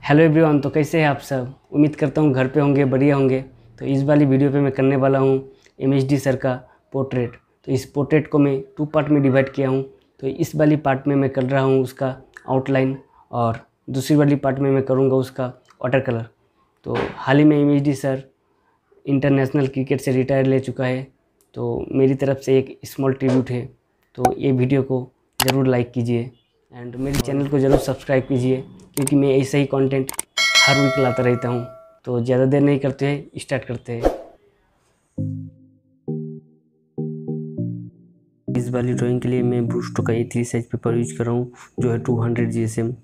Hello everyone, तो कैसे हैं आप सब। उम्मीद करता हूँ घर पे होंगे, बढ़िया होंगे। तो इस वाली वीडियो पे मैं करने वाला हूँ MHD सर का पोर्ट्रेट। तो इस पोर्ट्रेट को मैं 2 पार्ट में डिवाइड किया हूँ। तो इस वाली पार्ट में मैं कर रहा हूँ उसका आउटलाइन, और दूसरी वाली पार्ट में मैं करूँगा उसका वाटर कलर। तो हाल ही में MHD सर इंटरनेशनल क्रिकेट से रिटायर ले चुका है, तो मेरी तरफ से एक स्मॉल ट्रिब्यूट है। तो ये वीडियो को ज़रूर लाइक कीजिए एंड मेरे चैनल को ज़रूर सब्सक्राइब कीजिए, क्योंकि मैं ऐसा ही कंटेंट हर वीक लाता रहता हूँ। तो ज़्यादा देर नहीं करते हैं, स्टार्ट करते हैं। इस वाली ड्राइंग के लिए मैं ब्रूस्टो का A3 साइज पेपर यूज कर रहा हूँ, जो है 200 GSM।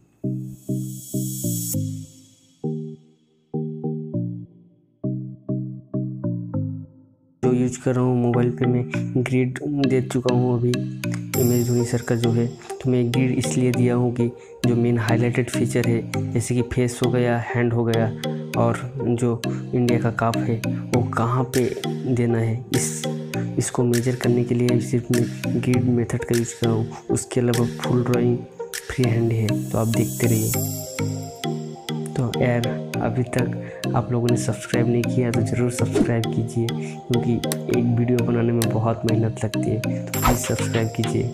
जो यूज कर रहा हूँ मोबाइल पे मैं ग्रिड दे चुका हूँ अभी MS धोनी सर का जो है। तो मैं ग्रिड इसलिए दिया हूँ कि जो मेन हाईलाइटेड फीचर है, जैसे कि फेस हो गया, हैंड हो गया, और जो इंडिया का कप है वो कहाँ पे देना है, इसको मेजर करने के लिए सिर्फ मैं ग्रिड मेथड का यूज कर रहा हूँ। उसके अलावा फुल ड्राइंग फ्री हैंड है, तो आप देखते रहिए। तो यार, अभी तक आप लोगों ने सब्सक्राइब नहीं किया तो ज़रूर सब्सक्राइब कीजिए, क्योंकि एक वीडियो बनाने में बहुत मेहनत लगती है। तो प्लीज़ सब्सक्राइब कीजिए।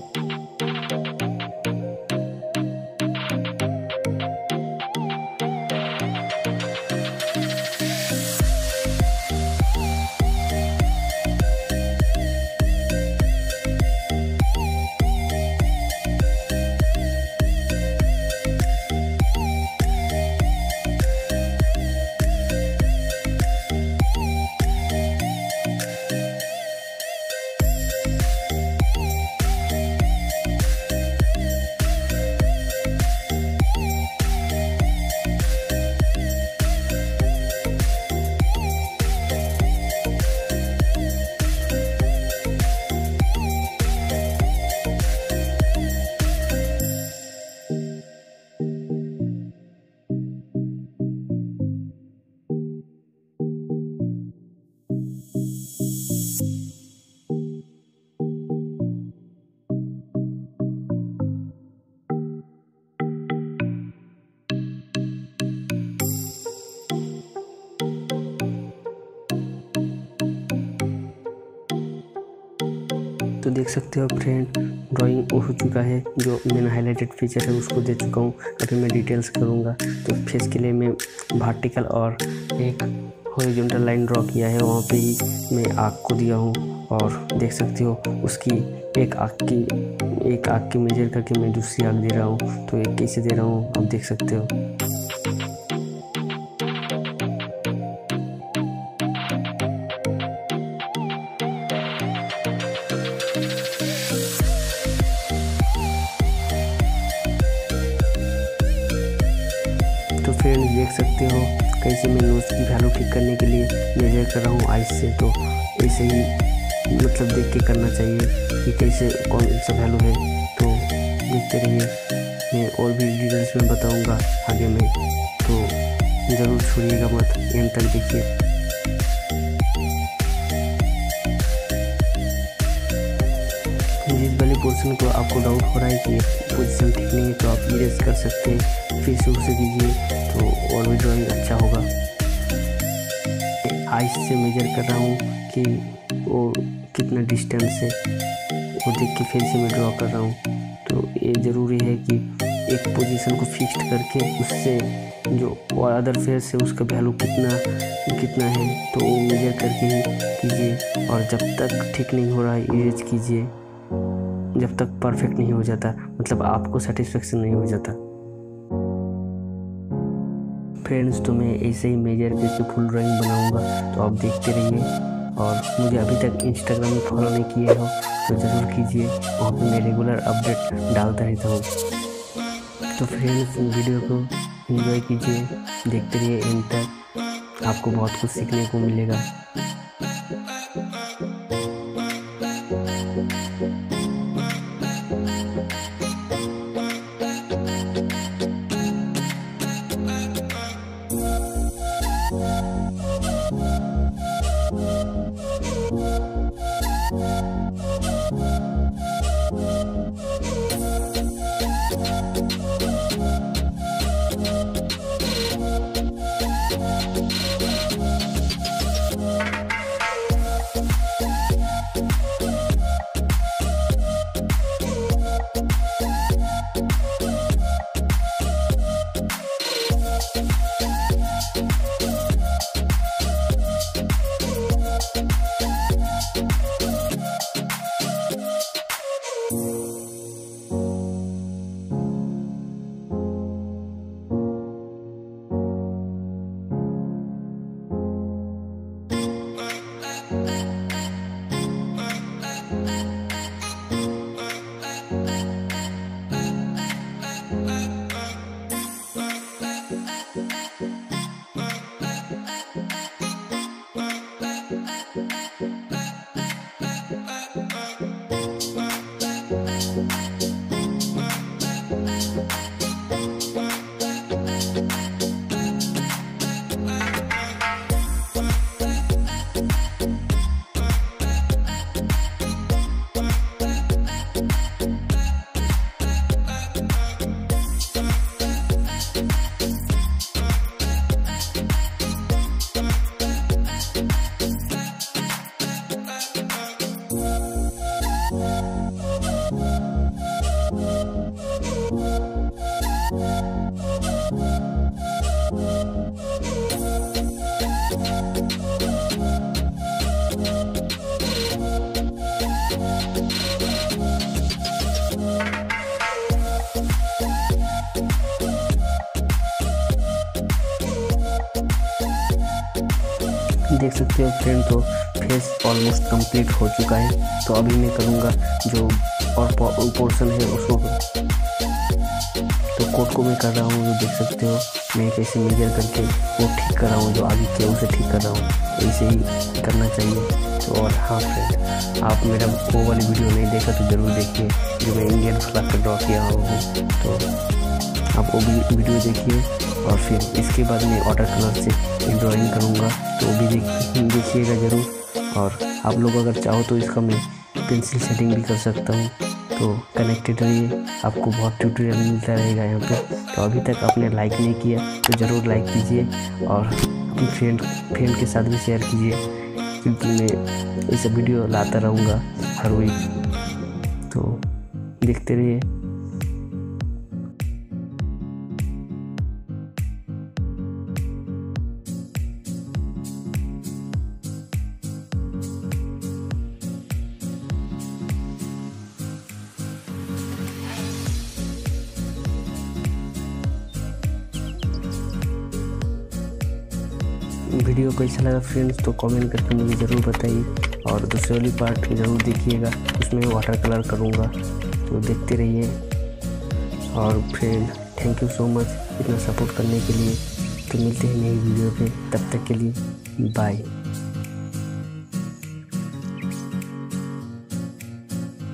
तो देख सकते हो फ्रेंड, ड्राइंग हो चुका है। जो मैंने हाईलाइटेड फीचर है उसको दे चुका हूँ। अभी मैं डिटेल्स करूँगा। तो फेस के लिए मैं वर्टिकल और एक हॉरिजॉन्टल लाइन ड्रॉ किया है, वहाँ पे ही मैं आँख को दिया हूँ। और देख सकते हो उसकी एक आँख की मेजर करके मैं दूसरी आँख दे रहा हूँ। तो एक कैसे दे रहा हूँ आप देख सकते हो। तो फ्रेंड्स देख सकते हो कैसे मैं नोज की वैल्यू ठीक करने के लिए मेजर कर रहा हूँ आइस से। तो ऐसे ही मतलब देख के करना चाहिए कि कैसे कौन सा वैल्यू है। तो देखते रहिए, मैं और भी डिटेल्स में बताऊँगा आगे में। तो ज़रूर छोड़िएगा मत, एंड तक देखिए। जिस वाले पोर्शन को आपको डाउट हो रहा है कि पोजीशन ठीक नहीं है, तो आप इरेज कर सकते हैं, फिर शुरू से कीजिए तो और भी ड्राइंग अच्छा होगा। आइस से मेजर कर रहा हूँ कि वो कितना डिस्टेंस है, वो देख के फिर से मैं ड्रॉ कर रहा हूँ। तो ये ज़रूरी है कि एक पोजीशन को फिक्स्ड करके उससे जो और अदर फेस है उसका वैल्यू कितना है, तो वो मेजर करके ही कीजिए। और जब तक ठीक नहीं हो रहा है इरेज कीजिए, जब तक परफेक्ट नहीं हो जाता, मतलब आपको सेटिस्फेक्शन नहीं हो जाता। फ्रेंड्स, तो मैं ऐसे ही मेजर करके फुल ड्राइंग बनाऊंगा, तो आप देखते रहिए। और मुझे अभी तक इंस्टाग्राम में फॉलो नहीं किए हो तो ज़रूर कीजिए, वहाँ पे मैं रेगुलर अपडेट डालता रहता हूँ। तो फ्रेंड्स, वीडियो को एंजॉय कीजिए, देखते रहिए एंड तक, आपको बहुत कुछ सीखने को मिलेगा। देख सकते हो फ्रेंड, तो फेस ऑलमोस्ट कंप्लीट हो चुका है। तो अभी मैं करूँगा जो और पोर्शन है उसको, तो कोड को मैं कर रहा हूँ। देख सकते हो मैं कैसे मेजर करके वो ठीक कर रहा हूँ, जो आगे किया उसे ठीक कर रहा हूँ। ऐसे ही करना चाहिए। तो और हाँ फ्रेंड, आप मेरा वो वाली वीडियो नहीं देखा तो ज़रूर देखिए, जो मैं इंडियन फ्लैग का ड्रॉ किया हूँ। तो आप वो भी वीडियो देखिए, और फिर इसके बाद मैं वाटर कलर से एक ड्राइंग करूँगा, तो वो भी देखिएगा ज़रूर। और आप लोग अगर चाहो तो इसका मैं पेंसिल शेडिंग भी कर सकता हूँ। तो कनेक्टेड रहिए, आपको बहुत ट्यूटोरियल मिलता रहेगा यहाँ पे। तो अभी तक आपने लाइक नहीं किया तो ज़रूर लाइक कीजिए, और अपने फ्रेंड के साथ भी शेयर कीजिए, क्योंकि मैं ये सब वीडियो लाता रहूँगा हर वीक। तो देखते रहिए। वीडियो कैसा लगा फ्रेंड्स, तो कमेंट करके मुझे ज़रूर बताइए। और दूसरे वाली पार्ट ज़रूर देखिएगा, उसमें वाटर कलर करूँगा। तो देखते रहिए। और friend, thank you so much इतना सपोर्ट करने के लिए। तो मिलते हैं नई वीडियो पे, तब तक के लिए बाय।